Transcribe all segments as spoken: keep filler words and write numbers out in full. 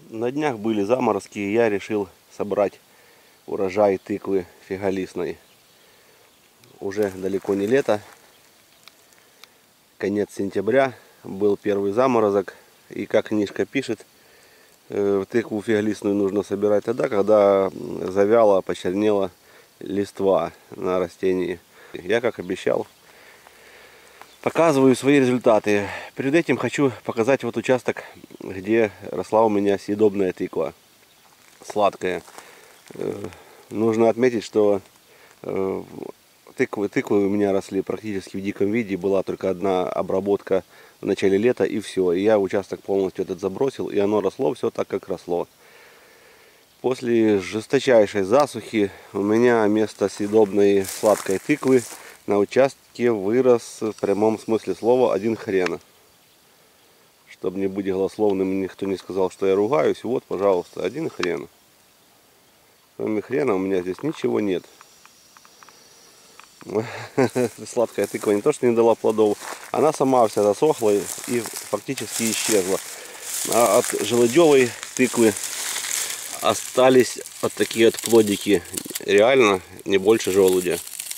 На днях были заморозки, и я решил собрать урожай тыквы фиголистной. Уже далеко не лето, конец сентября, был первый заморозок. И как книжка пишет, тыкву фиголистную нужно собирать тогда, когда завяла, почернела листва на растении. Я, как обещал, показываю свои результаты. Перед этим хочу показать вот участок, где росла у меня съедобная тыква, сладкая. Нужно отметить, что тыквы, тыквы у меня росли практически в диком виде. Была только одна обработка в начале лета, и все. И я участок полностью этот забросил, и оно росло все так, как росло. После жесточайшей засухи у меня вместо съедобной сладкой тыквы на участке вырос в прямом смысле слова один хрен. Чтобы не быть голословным, никто не сказал, что я ругаюсь. Вот, пожалуйста, один хрен. Кроме хрена у меня здесь ничего нет. Сладкая тыква не то, что не дала плодов, она сама вся засохла и фактически исчезла. А от желудевой тыквы остались вот такие вот плодики. Реально не больше желудя.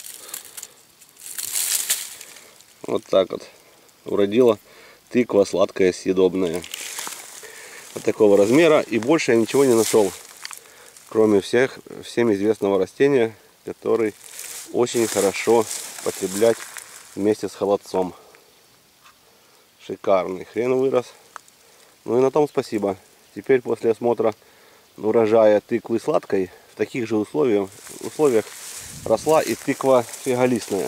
Вот так вот уродила тыква сладкая, съедобная. Вот такого размера. И больше я ничего не нашел, кроме всех, всем известного растения, который очень хорошо потреблять вместе с холодцом. Шикарный хрен вырос. Ну и на том спасибо. Теперь после осмотра урожая тыквы сладкой в таких же условиях, условиях росла и тыква фиголистная.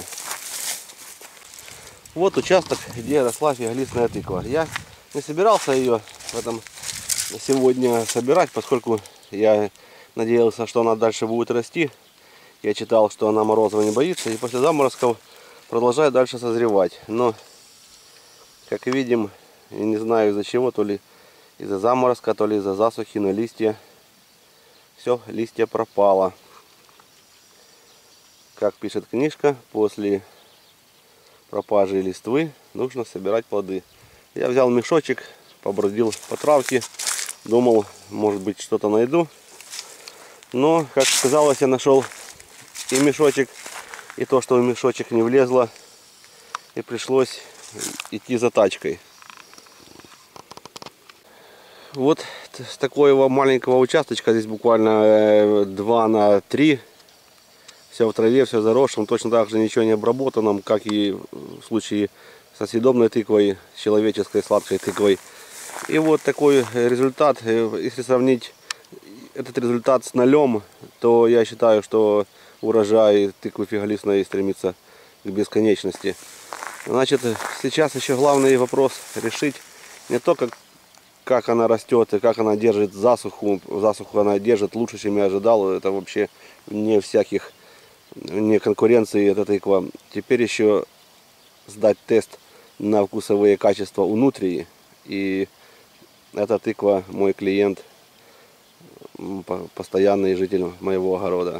Вот участок, где росла фиголистная тыква. Я не собирался ее в этом сегодня собирать, поскольку я надеялся, что она дальше будет расти. Я читал, что она морозов не боится, и после заморозков продолжает дальше созревать. Но, как видим, я не знаю из-за чего, то ли из-за заморозка, то ли из-за засухи, но листья, все, листья пропало. Как пишет книжка, после пропажи листвы нужно собирать плоды. Я взял мешочек, побродил по травке, думал, может быть, что-то найду. Но, как казалось, я нашел и мешочек, и то, что в мешочек не влезло, и пришлось идти за тачкой. Вот с такого маленького участочка, здесь буквально два на три, все в траве, все заросшем, точно так же ничего не обработанном, как и в случае со съедобной тыквой, человеческой сладкой тыквой. И вот такой результат. Если сравнить этот результат с нолем, то я считаю, что урожай тыквы фиголистной стремится к бесконечности. Значит, сейчас еще главный вопрос решить не то, как, как она растет и как она держит засуху. Засуху она держит лучше, чем я ожидал. Это вообще не всяких, не конкуренции эта тыква. Теперь еще сдать тест на вкусовые качества у нутрии. И эта тыква мой клиент, постоянный житель моего огорода.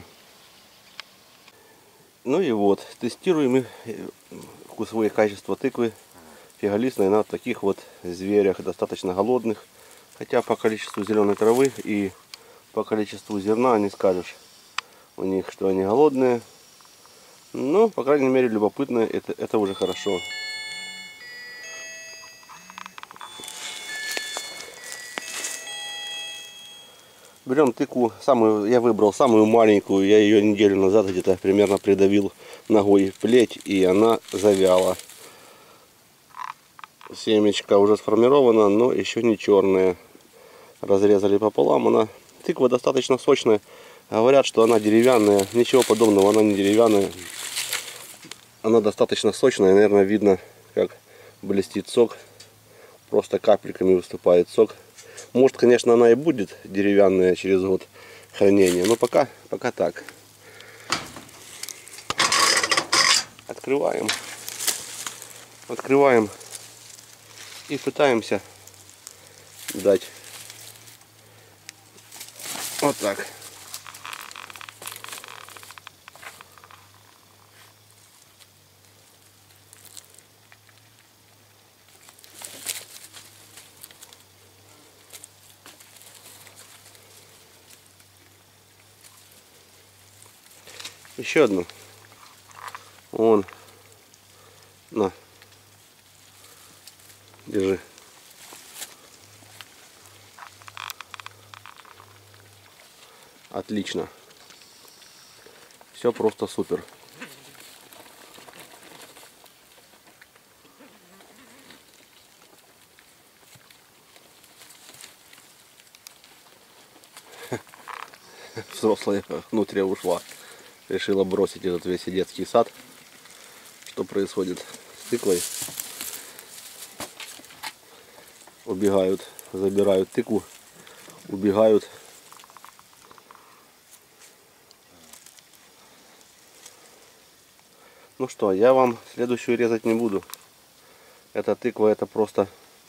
Ну и вот, тестируем вкусовые качества тыквы фиголистной на таких вот зверях, достаточно голодных. Хотя по количеству зеленой травы и по количеству зерна не скажешь у них, что они голодные. Но, по крайней мере, любопытные, это, это уже хорошо. Берем тыкву, самую, я выбрал самую маленькую, я ее неделю назад где-то примерно придавил ногой в плеть, и она завяла. Семечко уже сформировано, но еще не черное. Разрезали пополам, она, тыква достаточно сочная, говорят, что она деревянная, ничего подобного, она не деревянная. Она достаточно сочная, наверное, видно, как блестит сок, просто капельками выступает сок. Может, конечно, она и будет деревянная через год хранения, но пока, пока так. Открываем. Открываем и пытаемся дать вот так. Еще одну. Вон. На. Держи. Отлично. Все просто супер. Взрослая внутрь ушла. Решила бросить этот весь детский сад. Что происходит с тыквой? Убегают, забирают тыкву, убегают. Ну что, я вам следующую резать не буду. Эта тыква, это просто...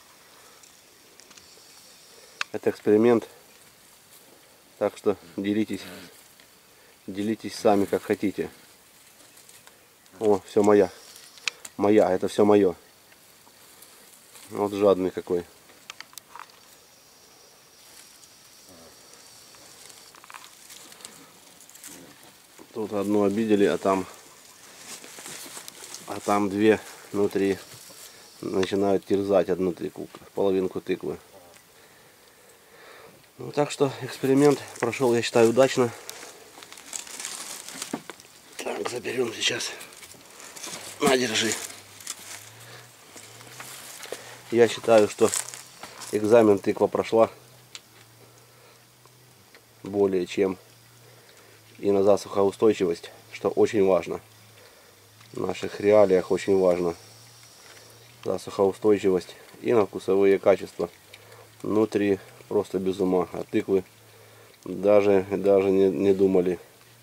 Это эксперимент. Так что делитесь. Делитесь сами, как хотите. О, все моя. Моя, это все мое. Вот жадный какой. Тут одну обидели, а там... А там две внутри начинают терзать одну тыкву, половинку тыквы. Ну, так что эксперимент прошел, я считаю, удачно. Так, заберем сейчас. На, держи. Я считаю, что экзамен тыква прошла более чем. И на засухоустойчивость, что очень важно. В наших реалиях очень важно. Засухоустойчивость и на вкусовые качества. Внутри просто без ума. А тыквы даже, даже не, не думали.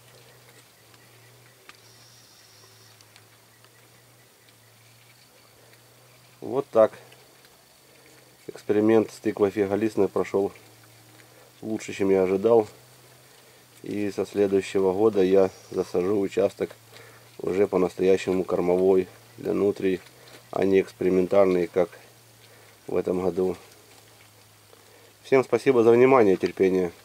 Вот так. Эксперимент с тыквой фиголистной прошел лучше, чем я ожидал. И со следующего года я засажу участок уже по-настоящему кормовой для нутрий, а не экспериментальный, как в этом году. Всем спасибо за внимание и терпение.